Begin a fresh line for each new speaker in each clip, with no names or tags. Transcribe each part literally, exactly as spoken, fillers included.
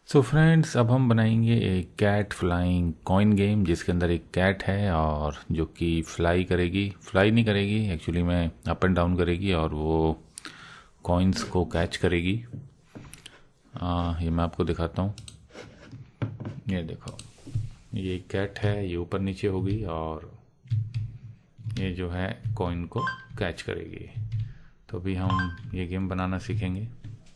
So friends, अब हम बनाएंगे एक कैट फ्लाइंग कॉइन गेम जिसके अंदर एक कैट है और जो कि फ्लाई करेगी फ्लाई नहीं करेगी एक्चुअली में अप एंड डाउन करेगी और वो कॉइन्स को कैच करेगी। आ, ये मैं आपको दिखाता हूँ। ये देखो, ये कैट है, ये ऊपर नीचे होगी और ये जो है कॉइन को कैच करेगी। तो अभी हम ये गेम बनाना सीखेंगे।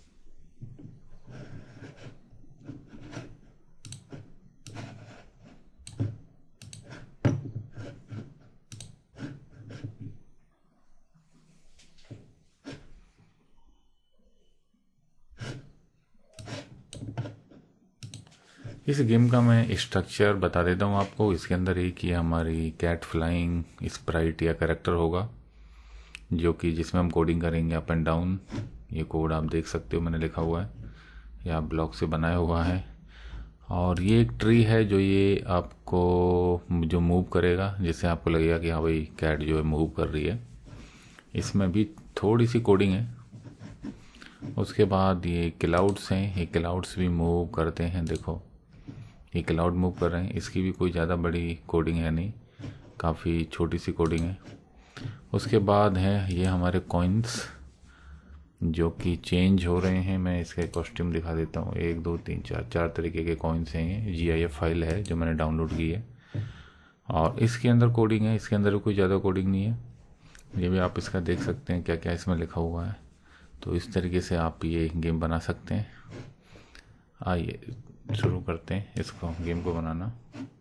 इस गेम का मैं स्ट्रक्चर बता देता हूँ आपको। इसके अंदर एक ये हमारी कैट फ्लाइंग स्प्राइट या करेक्टर होगा जो कि जिसमें हम कोडिंग करेंगे अप एंड डाउन। ये कोड आप देख सकते हो, मैंने लिखा हुआ है, या ब्लॉक से बनाया हुआ है। और ये एक ट्री है जो ये आपको जो मूव करेगा, जिससे आपको लगेगा कि हाँ भाई कैट जो है मूव कर रही है। इसमें भी थोड़ी सी कोडिंग है। उसके बाद ये क्लाउड्स हैं, ये क्लाउड्स भी मूव करते हैं। देखो, ये क्लाउड मूव कर रहे हैं। इसकी भी कोई ज़्यादा बड़ी कोडिंग है नहीं, काफ़ी छोटी सी कोडिंग है। उसके बाद है ये हमारे कॉइन्स जो कि चेंज हो रहे हैं। मैं इसके कॉस्ट्यूम दिखा देता हूँ। एक दो तीन चार चार तरीके के कॉइन्स हैं। ये जी आई एफ फाइल है जो मैंने डाउनलोड की है और इसके अंदर कोडिंग है। इसके अंदर कोई ज़्यादा कोडिंग नहीं है। ये भी आप इसका देख सकते हैं क्या क्या इसमें लिखा हुआ है। तो इस तरीके से आप ये गेम बना सकते हैं। आइए शुरू करते हैं इसको, गेम को बनाना।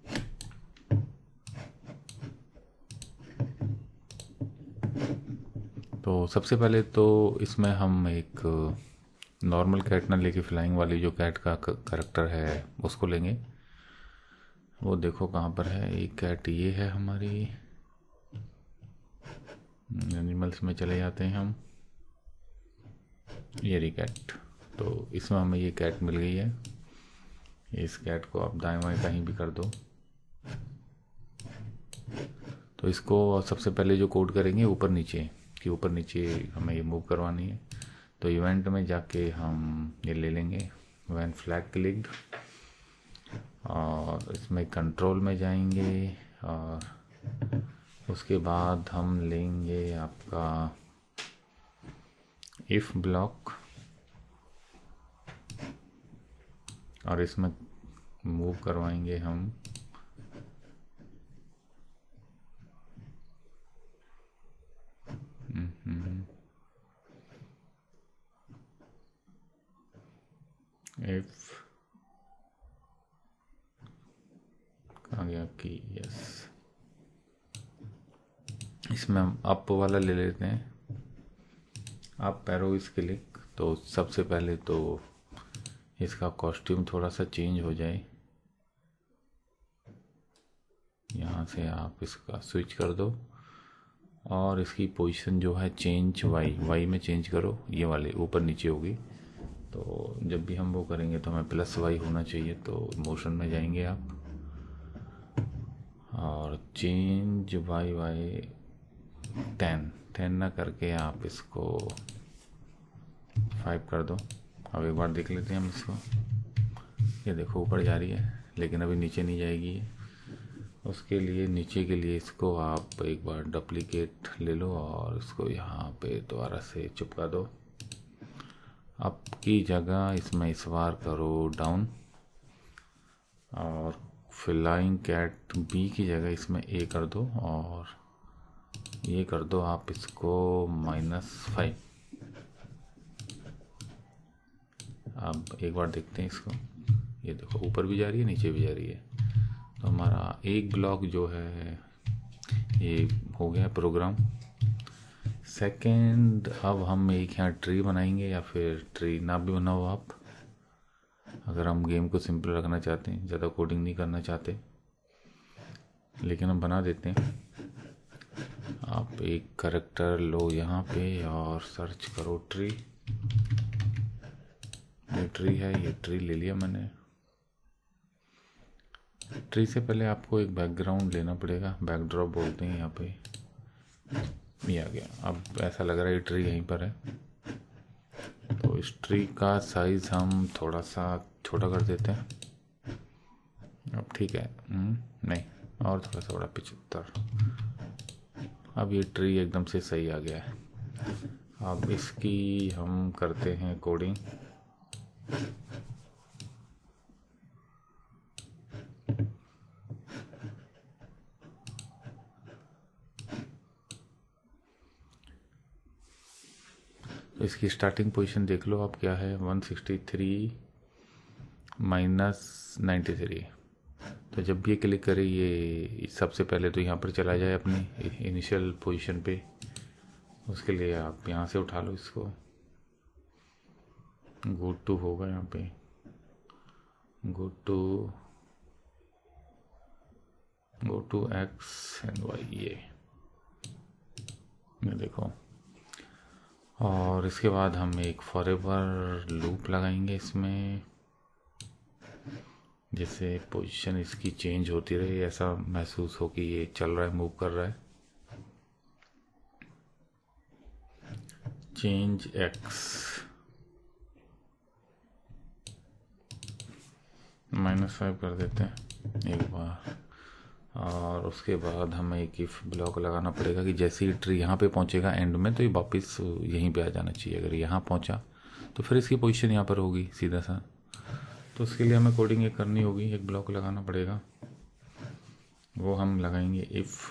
तो सबसे पहले तो इसमें हम एक नॉर्मल कैट ना लेके फ्लाइंग वाली जो कैट का करेक्टर है उसको लेंगे। वो देखो कहाँ पर है। एक कैट ये है हमारी। एनिमल्स में चले जाते हैं हम। ये रही कैट। तो इसमें हमें ये कैट मिल गई है। इस कैट को आप दाएं बाएं कहीं भी कर दो। तो इसको सबसे पहले जो कोड करेंगे ऊपर नीचे कि ऊपर नीचे हमें ये मूव करवानी है। तो इवेंट में जाके हम ये ले लेंगे व्हेन फ्लैग क्लिक्ड, और इसमें कंट्रोल में जाएंगे और उसके बाद हम लेंगे आपका इफ ब्लॉक और इसमें मूव करवाएंगे हम इफ कहाँ गया कि यस। इसमें हम अप वाला ले लेते हैं, अप पैरो इस क्लिक। तो सबसे पहले तो इसका कॉस्ट्यूम थोड़ा सा चेंज हो जाए। यहाँ से आप इसका स्विच कर दो और इसकी पोजीशन जो है चेंज वाई वाई में चेंज करो। ये वाले ऊपर नीचे होगी। तो जब भी हम वो करेंगे तो हमें प्लस वाई होना चाहिए। तो मोशन में जाएंगे आप और change Y Y ten ten ना करके आप इसको फाइव कर दो। अब एक बार देख लेते हैं हम इसको। ये देखो ऊपर जा रही है लेकिन अभी नीचे नहीं जाएगी ये। उसके लिए नीचे के लिए इसको आप एक बार डुप्लीकेट ले लो और इसको यहाँ पे दोबारा से चिपका दो। अप की जगह इसमें इस बार करो डाउन और फ्लाइंग कैट बी की जगह इसमें ए कर दो और ये कर दो आप इसको माइनस फाइव। अब एक बार देखते हैं इसको। ये देखो ऊपर भी जा रही है नीचे भी जा रही है। तो हमारा एक ब्लॉक जो है ये हो गया प्रोग्राम। सेकंड, अब हम एक यहाँ ट्री बनाएंगे, या फिर ट्री ना भी बनाओ आप, अगर हम गेम को सिंपल रखना चाहते हैं, ज़्यादा कोडिंग नहीं करना चाहते, लेकिन हम बना देते हैं। आप एक करेक्टर लो यहाँ पे और सर्च करो ट्री। ये ट्री है, ये ट्री ले लिया मैंने। ट्री से पहले आपको एक बैकग्राउंड लेना पड़ेगा, बैकड्रॉप बोलते हैं यहाँ पे। ये आ गया। अब ऐसा लग रहा है ये ट्री यहीं पर है। तो इस ट्री का साइज़ हम थोड़ा सा छोटा कर देते हैं। अब ठीक है, नहीं और थोड़ा सा बड़ा, पिचहत्तर। अब ये ट्री एकदम से सही आ गया है। अब इसकी हम करते हैं कोडिंग। इसकी स्टार्टिंग पोजीशन देख लो आप क्या है, one sixty three minus ninety three. तो जब भी ये क्लिक करे ये सबसे पहले तो यहाँ पर चला जाए अपनी इनिशियल पोजीशन पे। उसके लिए आप यहाँ से उठा लो इसको, गो टू होगा यहाँ पे, go to go to X and Y, ये ये देखो। और इसके बाद हम एक फॉरएवर लूप लगाएंगे इसमें, जिससे पोजीशन इसकी चेंज होती रहे, ऐसा महसूस हो कि ये चल रहा है, मूव कर रहा है। चेंज एक्स माइनस फाइव कर देते हैं एक बार। और उसके बाद हमें एक इफ ब्लॉक लगाना पड़ेगा कि जैसे ही ट्री यहाँ पे पहुँचेगा एंड में, तो ये वापस यहीं पे आ जाना चाहिए। अगर यहाँ पहुँचा तो फिर इसकी पोजीशन यहाँ पर होगी सीधा सा। तो उसके लिए हमें कोडिंग एक करनी होगी, एक ब्लॉक लगाना पड़ेगा। वो हम लगाएंगे इफ़,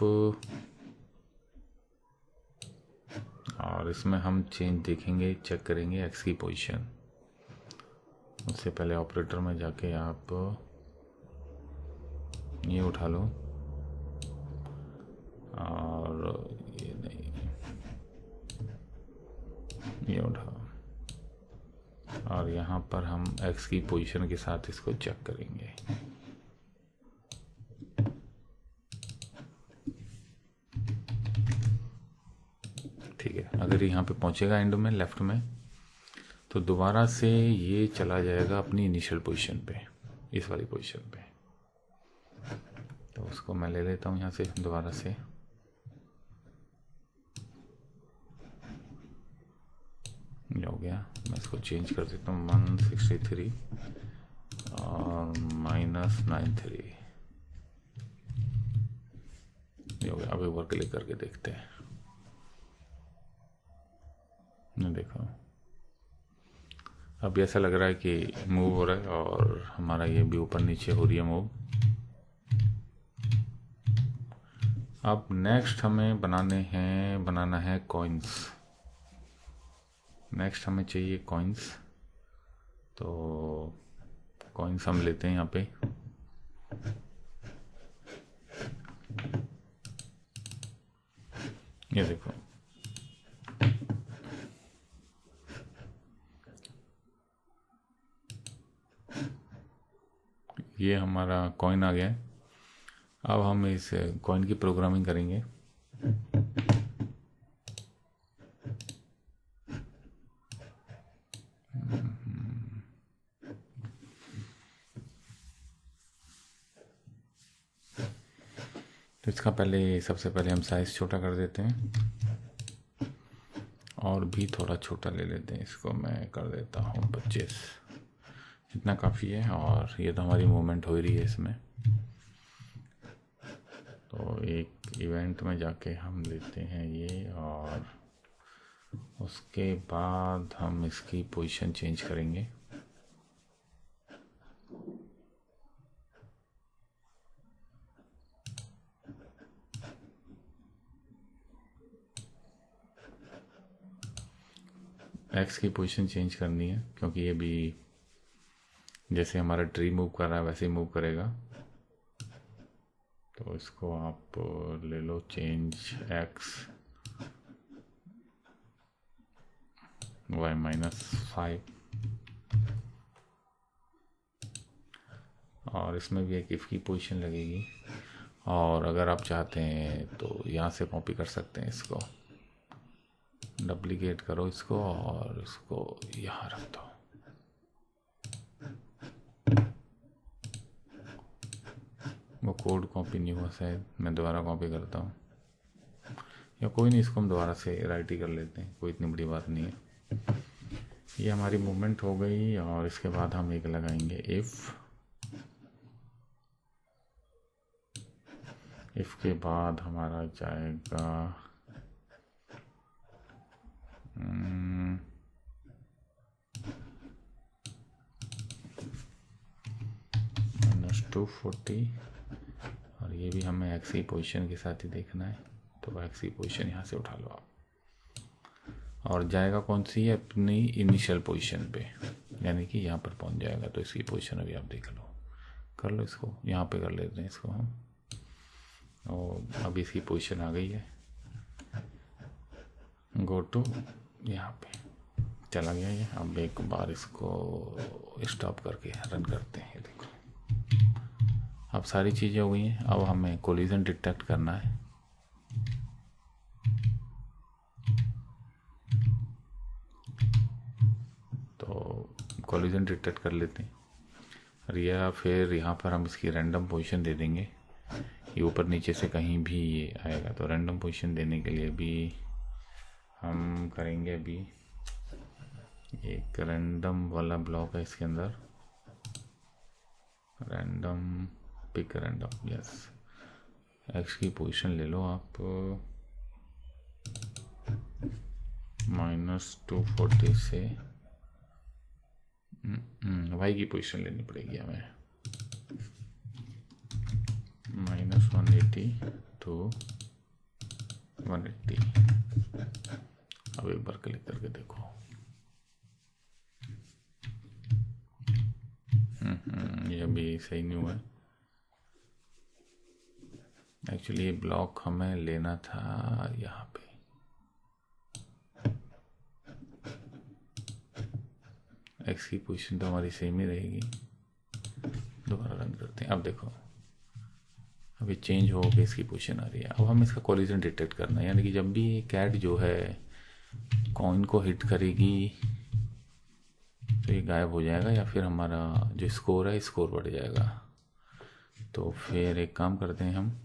और इसमें हम चेंज देखेंगे, चेक करेंगे एक्स की पोजीशन। उससे पहले ऑपरेटर में जाके आप ये उठा लो, और ये नहीं, ये उठाओ, और यहाँ पर हम x की पोजीशन के साथ इसको चेक करेंगे। ठीक है, अगर यहाँ पे पहुँचेगा एंड में लेफ्ट में, तो दोबारा से ये चला जाएगा अपनी इनिशियल पोजीशन पे, इस वाली पोजीशन पे। तो उसको मैं ले लेता हूँ यहाँ से दोबारा से। ये हो गया, मैं इसको चेंज कर देता हूँ वन सिक्सटी थ्री और माइनस नाइन थ्री। ये हो गया। अब एक बार क्लिक करके देखते हैं, नहीं देखो, अब ऐसा लग रहा है कि मूव हो रहा है और हमारा ये भी ऊपर नीचे हो रही है मूव। अब नेक्स्ट हमें बनाने हैं बनाना है कॉइन्स। नेक्स्ट हमें चाहिए कॉइन्स, तो कॉइन्स हम लेते हैं यहाँ पे। ये देखो, ये हमारा कॉइन आ गया है। अब हम इस कॉइन की प्रोग्रामिंग करेंगे। तो इसका पहले सबसे पहले हम साइज़ छोटा कर देते हैं, और भी थोड़ा छोटा ले लेते हैं। इसको मैं कर देता हूँ पच्चीस, इतना काफ़ी है। और ये तो हमारी मूवमेंट हो रही है इसमें। तो एक इवेंट में जाके हम लेते हैं ये, और उसके बाद हम इसकी पोजीशन चेंज करेंगे। एक्स की पोजीशन चेंज करनी है, क्योंकि ये भी जैसे हमारा ट्री मूव कर रहा है वैसे ही मूव करेगा। तो इसको आप ले लो, change X Y minus five, और इसमें भी एक इफ़ की पोजीशन लगेगी। और अगर आप चाहते हैं तो यहाँ से कॉपी कर सकते हैं, इसको डुप्लीकेट करो इसको और इसको यहाँ रख दो। वो कोड कॉपी नहीं हुआ शायद, मैं दोबारा कॉपी करता हूँ, या कोई नहीं, इसको हम दोबारा से राइट ही कर लेते हैं, कोई इतनी बड़ी बात नहीं है। ये हमारी मूवमेंट हो गई और इसके बाद हम एक लगाएंगे इफ़। इफ़ के बाद हमारा जाएगा माइनस टू फोर्टी, और ये भी हमें एक्सी पोजीशन के साथ ही देखना है, तो एक्सी पोजीशन यहाँ से उठा लो आप, और जाएगा कौन सी है, अपनी इनिशियल पोजीशन पे, यानी कि यहाँ पर पहुँच जाएगा। तो इसकी पोजीशन अभी आप देख लो, कर लो इसको, यहाँ पे कर लेते हैं इसको हम, और अभी इसकी पोजीशन आ गई है। गो टू, यहाँ पे चला गया ये। अब एक बार इसको स्टॉप करके रन करते हैं। देखो अब सारी चीज़ें हो गई हैं। अब हमें कोलिजन डिटेक्ट करना है। तो कोलिजन डिटेक्ट कर लेते हैं, और या फिर यहाँ पर हम इसकी रैंडम पोजीशन दे देंगे। ये ऊपर नीचे से कहीं भी ये आएगा, तो रैंडम पोजीशन देने के लिए भी हम करेंगे अभी एक रैंडम वाला ब्लॉक है इसके अंदर, random pick random, yes. X की पोजीशन ले लो आप माइनस टू फोर्टी से, वाई की पोजीशन लेनी पड़ेगी हमें minus one eighty two one eighty. अब एक बार क्लिक करके देखो, ये अभी सही नहीं हुआ है। एक्चुअली ये ब्लॉक हमें लेना था यहाँ पे, एक्स की पोजीशन तो हमारी सेम ही रहेगी। दोबारा रन करते हैं। अब देखो अभी चेंज हो के इसकी पोजीशन आ रही है। अब हम इसका कोलिजन डिटेक्ट करना है, यानी कि जब भी कैट जो है कॉइन को हिट करेगी तो ये गायब हो जाएगा, या फिर हमारा जो स्कोर है स्कोर बढ़ जाएगा। तो फिर एक काम करते हैं हम,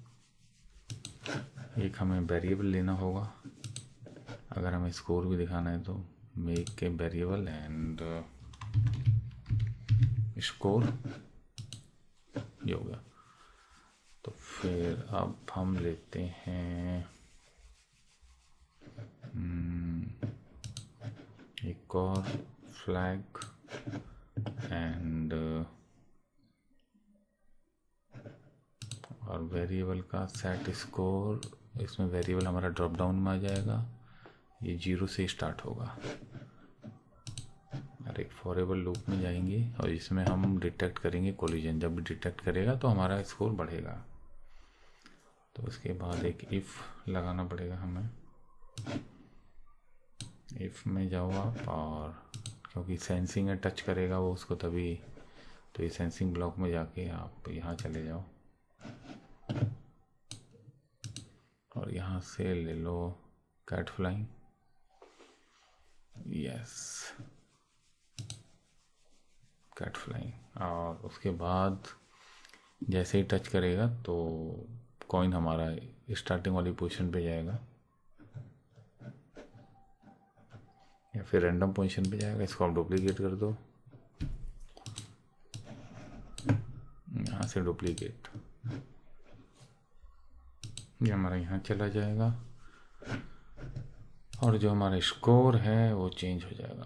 एक हमें वेरिएबल लेना होगा। अगर हमें स्कोर भी दिखाना है तो मेक के वेरिएबल एंड स्कोर, ये हो गया। तो फिर अब हम लेते हैं एक और फ्लैग एंड और वेरिएबल का सेट स्कोर। इसमें वेरिएबल हमारा ड्रॉप डाउन में आ जाएगा, ये जीरो से स्टार्ट होगा, और एक फॉरेबल लूप में जाएंगे और इसमें हम डिटेक्ट करेंगे कोलिजन। जब भी डिटेक्ट करेगा तो हमारा स्कोर बढ़ेगा। तो उसके बाद एक इफ़ लगाना पड़ेगा हमें। इफ़ में जाओ आप, और क्योंकि सेंसिंग है, टच करेगा वो उसको तभी, तो ये सेंसिंग ब्लॉक में जाके आप यहाँ चले जाओ और यहाँ से ले लो cat flying, yes cat flying. और उसके बाद जैसे ही टच करेगा तो कॉइन हमारा स्टार्टिंग वाली पोजीशन पे जाएगा या फिर रैंडम पोजीशन पे जाएगा। इसको आप डुप्लीकेट कर दो, यहाँ से डुप्लीकेट, ये हमारा यहाँ चला जाएगा और जो हमारा स्कोर है वो चेंज हो जाएगा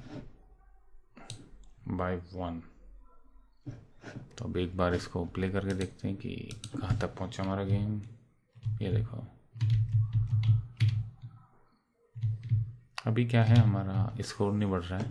बाय वन। तो अब एक बार इसको प्ले करके देखते हैं कि कहाँ तक पहुँचा हमारा गेम। ये देखो अभी क्या है, हमारा स्कोर नहीं बढ़ रहा है।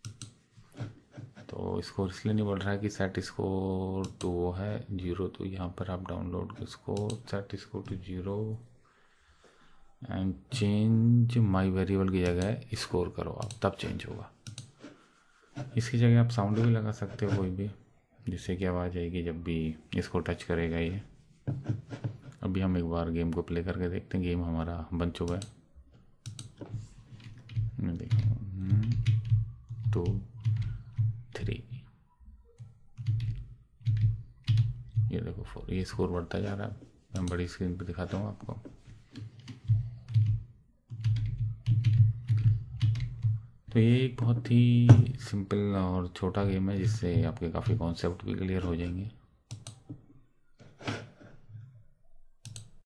तो स्कोर इसलिए नहीं बढ़ रहा है कि सेट स्कोर टू वो है जीरो, तो यहाँ पर आप download score set score to zero and change my variable की जगह स्कोर करो आप, तब चेंज होगा। इसकी जगह आप साउंड भी लगा सकते हो कोई भी, जिससे कि आवाज़ आएगी जब भी इसको टच करेगा ये। अभी हम एक बार गेम को प्ले करके देखते हैं। गेम हमारा बन चुका है, देखो टू थ्री, ये देखो फोर, ये स्कोर बढ़ता जा रहा है। मैं बड़ी स्क्रीन पे दिखाता हूँ आपको। तो ये एक बहुत ही सिंपल और छोटा गेम है जिससे आपके काफ़ी कॉन्सेप्ट भी क्लियर हो जाएंगे।